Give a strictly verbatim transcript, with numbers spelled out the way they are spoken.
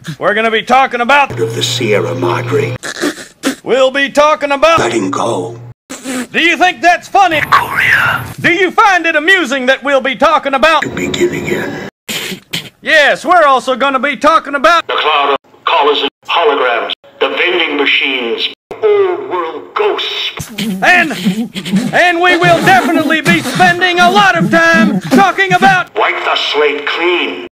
We're gonna be talking about of the Sierra Madre. We'll be talking about Letting go. Do you think that's funny? Korea. Do you find it amusing that we'll be talking about To begin again. Yes, we're also gonna be talking about The cloud of collars and holograms, the vending machines, old world ghosts. And and we will definitely be spending a lot of time talking about Wipe the slate clean.